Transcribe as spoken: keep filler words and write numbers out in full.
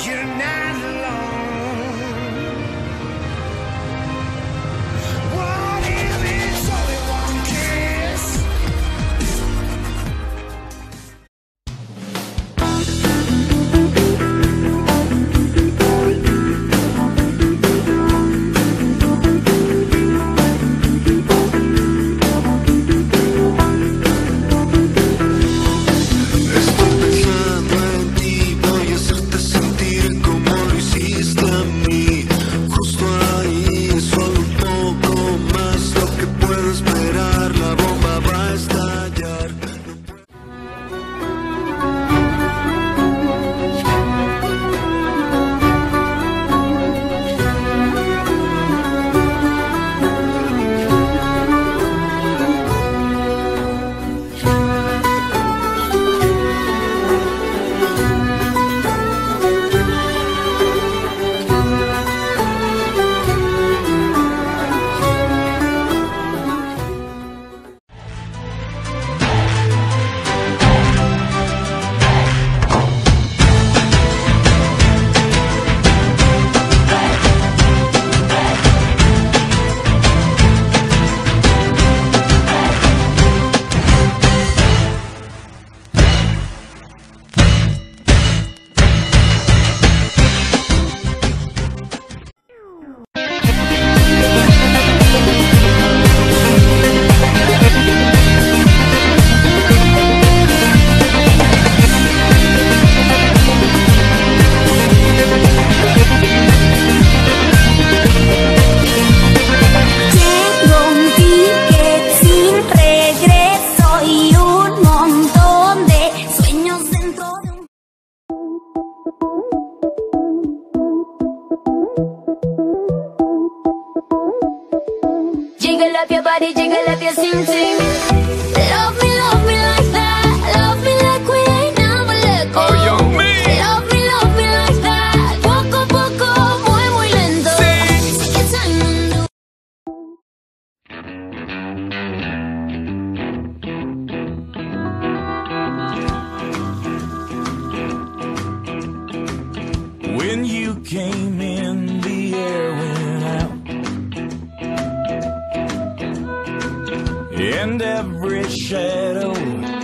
you're not alone. What if it's only one kiss? Jiggle up your body, jiggle up your sing sing. Love me, love me like that. Love me like we ain't never let go. Oh, yo, me. Love me, love me like that. Poco, poco, muy, muy lento. Take your time and do. When you came in, the air went out, and every shadow